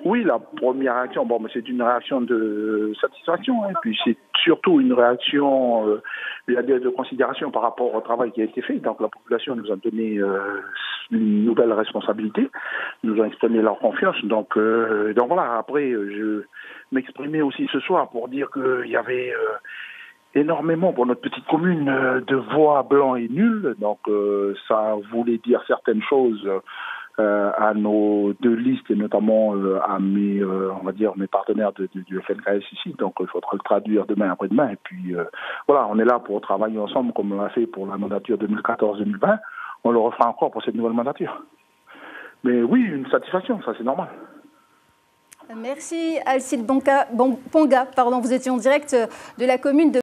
Oui, la première réaction, bon, c'est une réaction de satisfaction, et puis c'est surtout une réaction de considération par rapport au travail qui a été fait. Donc la population nous a donné une nouvelle responsabilité, nous a exprimé leur confiance. Donc voilà, après, je m'exprimais aussi ce soir pour dire qu'il y avait énormément pour notre petite commune de voix blancs et nuls. Donc ça voulait dire certaines choses à nos deux listes et notamment à mes, on va dire, mes partenaires du FNKS ici. Donc il faudra le traduire demain après-demain. Et puis voilà, on est là pour travailler ensemble comme on l'a fait pour la mandature 2014-2020. On le refera encore pour cette nouvelle mandature. Mais oui, une satisfaction, ça c'est normal. Merci Alcide Ponga. Vous étiez en direct de la commune de